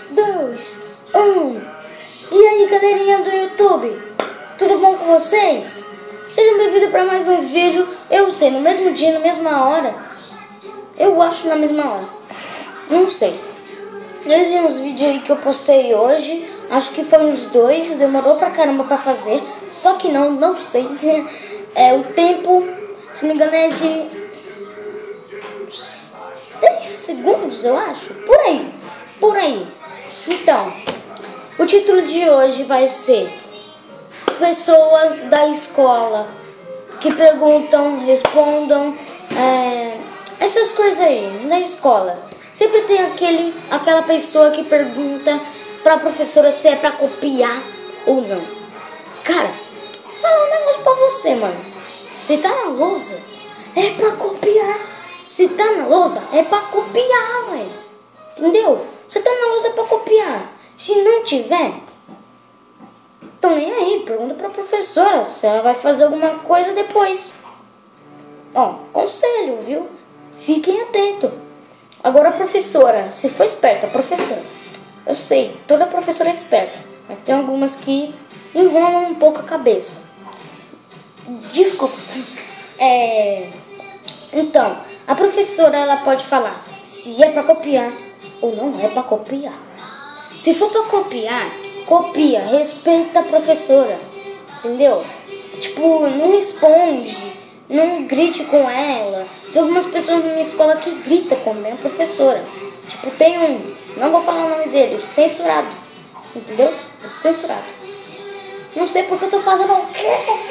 2, 1. E aí, galerinha do YouTube, tudo bom com vocês? Sejam bem-vindos para mais um vídeo. Eu sei, no mesmo dia, na mesma hora. Eu acho na mesma hora, não sei. Desde uns vídeos aí que eu postei hoje, acho que foi uns 2, demorou pra caramba pra fazer. Só que não sei. O tempo, se não me engano, é de 10 segundos, eu acho. Por aí. Então, o título de hoje vai ser pessoas da escola que perguntam, respondam, essas coisas aí, da escola. Sempre tem aquela pessoa que pergunta pra professora se é pra copiar ou não. Cara, fala um negócio pra você, mano. Se tá na lousa, é pra copiar. Se tá na lousa, é pra copiar, velho. Entendeu? Se tá na lousa, é pra copiar. Se não tiver, então nem aí. Pergunta pra professora se ela vai fazer alguma coisa depois. Ó, conselho, viu? Fiquem atentos. Agora a professora, se for esperta, a professora, eu sei, toda professora é esperta, mas tem algumas que enrolam um pouco a cabeça. Desculpa. Então, a professora, ela pode falar se é pra copiar ou não é pra copiar. Se for pra copiar, copia, respeita a professora, entendeu? Tipo, não responde, não grite com ela. Tem algumas pessoas na minha escola que gritam com a minha professora. Tipo, tem não vou falar o nome dele, censurado, entendeu? Censurado. Não sei porque eu tô fazendo o quê?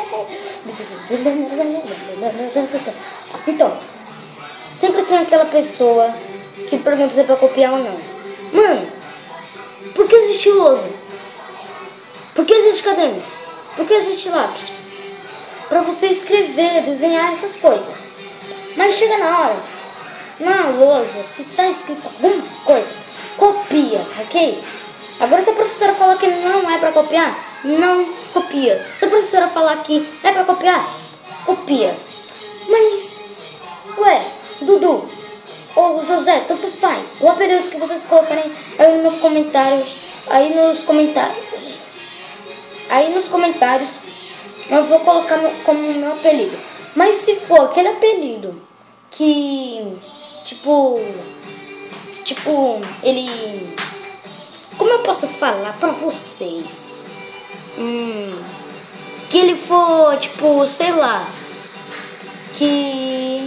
Então, sempre tem aquela pessoa que pergunta se é pra copiar ou não. Mano, por que existe lousa? Por que existe caderno? Por que existe lápis? Pra você escrever, desenhar essas coisas. Mas chega na hora, na lousa, se tá escrito alguma coisa, copia, ok? Agora se a professora falar que não é pra copiar, não copia. Se a professora falar que é pra copiar, copia. Mas, Dudu ou José, tanto faz. O apelido que vocês colocarem aí nos comentários, aí nos comentários, eu vou colocar como meu apelido. Mas se for aquele apelido que, tipo, ele... Como eu posso falar pra vocês? Que ele for, tipo, sei lá, que...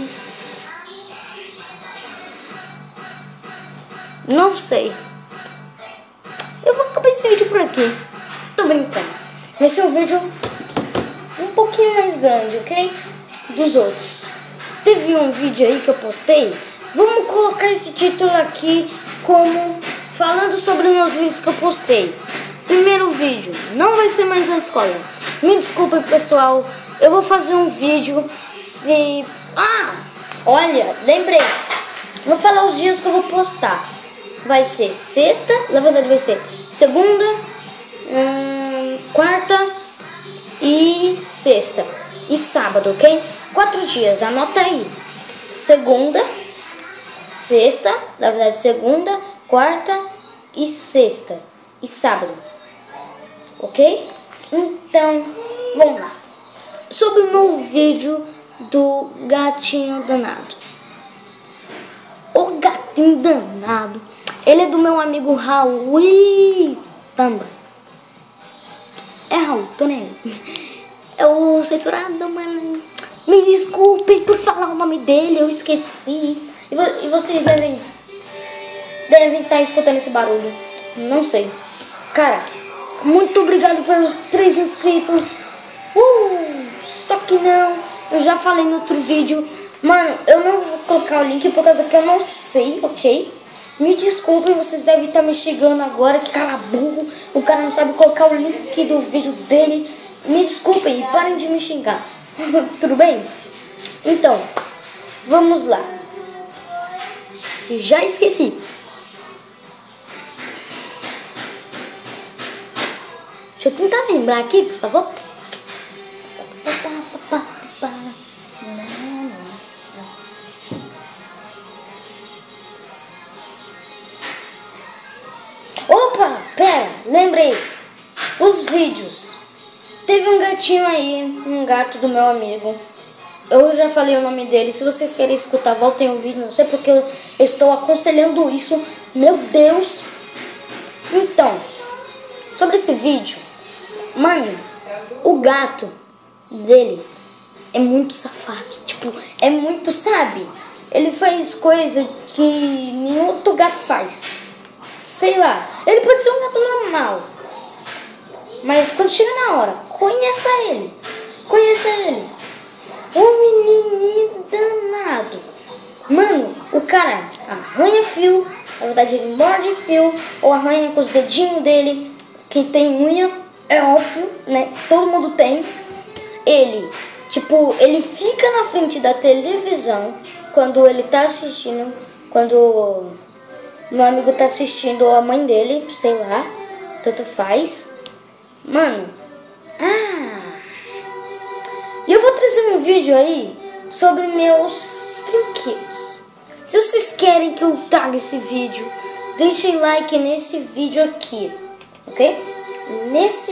Não sei. Eu vou acabar esse vídeo por aqui. Tô brincando. Vai ser um vídeo um pouquinho mais grande, ok? Dos outros. Teve um vídeo aí que eu postei. Vamos colocar esse título aqui como falando sobre meus vídeos que eu postei. Primeiro vídeo, não vai ser mais na escola. Me desculpa, pessoal. Eu vou fazer um vídeo se... olha, lembrei. Vou falar os dias que eu vou postar. Vai ser sexta, na verdade vai ser segunda, quarta e sexta e sábado, ok? 4 dias, anota aí. Segunda, sexta, na verdade segunda, quarta e sexta e sábado, ok? Então, vamos lá. Sobre o meu vídeo do gatinho danado. O gatinho danado, ele é do meu amigo Raul. Tamba. É Raul, tô nem aí. É o censurado, mano. Me desculpem por falar o nome dele, eu esqueci. E vocês devem estar escutando esse barulho. Não sei. Cara, muito obrigado pelos 3 inscritos. Só que não, eu já falei no outro vídeo. Mano, eu não vou colocar o link por causa que eu não sei, ok? Me desculpem, vocês devem estar me xingando agora. Que cara burro, o cara não sabe colocar o link do vídeo dele. Me desculpem e parem de me xingar. Tudo bem? Então, vamos lá. Já esqueci. Deixa eu tentar lembrar aqui, por favor. galera, lembrei, os vídeos. Teve um gatinho aí, um gato do meu amigo. Eu já falei o nome dele. Se vocês querem escutar, voltem o vídeo. Não sei porque eu estou aconselhando isso. Meu Deus. Então, sobre esse vídeo, mano, o gato dele é muito safado. Tipo, é muito, sabe? Ele faz coisa que nenhum outro gato faz. Sei lá, ele pode ser um gato normal, mas quando chega na hora, conheça ele. O menininho danado. Mano, o cara arranha fio. Na verdade ele morde fio ou arranha com os dedinhos dele. Quem tem unha, é óbvio, né? Todo mundo tem. Ele, tipo, ele fica na frente da televisão quando ele tá assistindo. Quando meu amigo tá assistindo, ou a mãe dele, sei lá, tanto faz. Mano, e eu vou trazer um vídeo aí sobre meus brinquedos. Se vocês querem que eu traga esse vídeo, deixem like nesse vídeo aqui, ok? Nesse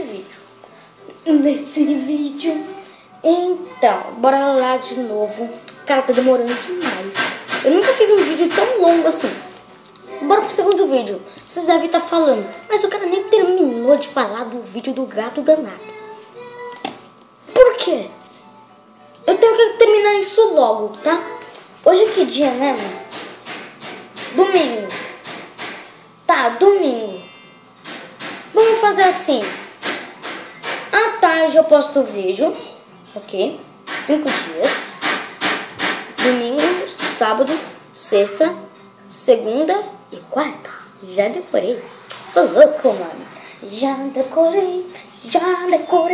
vídeo. Então, bora lá de novo. Cara, tá demorando demais. Eu nunca fiz um vídeo tão longo assim. Bora pro segundo vídeo. Vocês devem estar falando, mas o cara nem terminou de falar do vídeo do gato danado. Por quê? Eu tenho que terminar isso logo, tá? Hoje é que dia mesmo? Domingo. Tá, domingo. Vamos fazer assim. À tarde eu posto o vídeo, ok? 5 dias. Domingo, sábado, sexta, segunda e quarta. Já decorei. Tô louco, mano. Já decorei. Já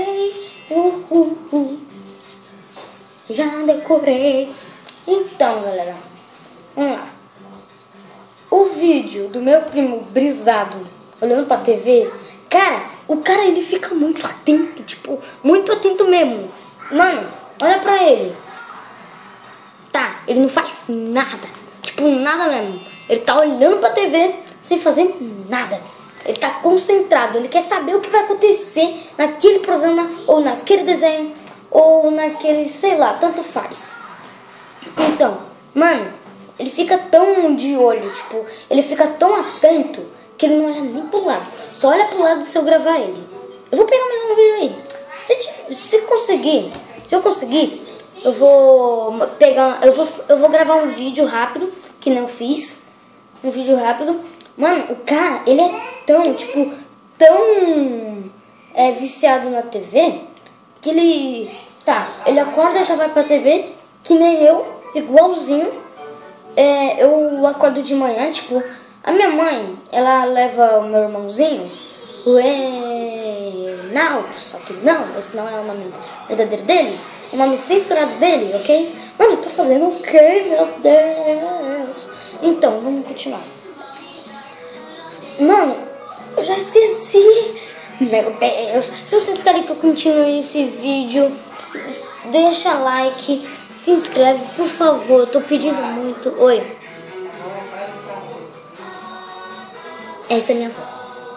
decorei. Então, galera, vamos lá. O vídeo do meu primo brisado olhando pra TV, cara, o cara ele fica muito atento, tipo, muito atento mesmo. Mano, olha pra ele. Tá, ele não faz nada, tipo, nada mesmo. Ele tá olhando pra TV sem fazer nada. Ele tá concentrado, ele quer saber o que vai acontecer naquele programa, ou naquele desenho, ou naquele, sei lá, tanto faz. Então, mano, ele fica tão de olho, tipo, ele fica tão atento que ele não olha nem pro lado. Só olha pro lado se eu gravar ele. Eu vou pegar mais um vídeo aí. Se eu conseguir, eu vou pegar, eu vou gravar um vídeo rápido, que não fiz. Um vídeo rápido. Mano, o cara, ele é tão, tipo, tão viciado na TV, que ele acorda e já vai pra TV, que nem eu, igualzinho. Eu acordo de manhã, tipo, a minha mãe, ela leva o meu irmãozinho, o Enal, só que não, esse não é o nome verdadeiro dele, o nome censurado dele, ok? Mano, eu tô fazendo o quê, meu Deus? Então, vamos continuar. Mano, eu já esqueci. Meu Deus. Se vocês querem que eu continue esse vídeo, deixa like, se inscreve, por favor. Eu tô pedindo muito. Oi. Essa é minha avó.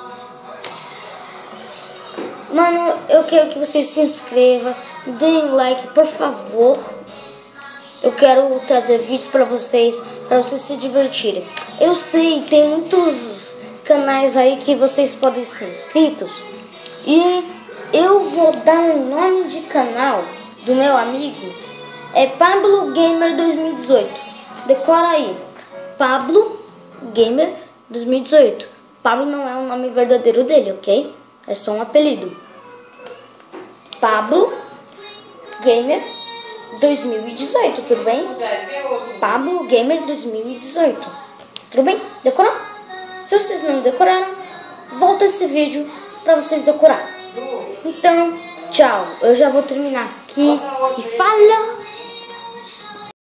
Mano, eu quero que vocês se inscrevam, deem like, por favor. Eu quero trazer vídeos pra vocês se divertirem. Eu sei, tem muitos canais aí que vocês podem ser inscritos. E eu vou dar um nome de canal do meu amigo. É Pablo Gamer 2018. Decora aí. Pablo Gamer 2018. Pablo não é o nome verdadeiro dele, ok? É só um apelido. Pablo Gamer 2018, tudo bem? Pablo Gamer 2018. Tudo bem? Decorou? Se vocês não decoraram, volta esse vídeo pra vocês decorar. Então, tchau. Eu já vou terminar aqui. E falou!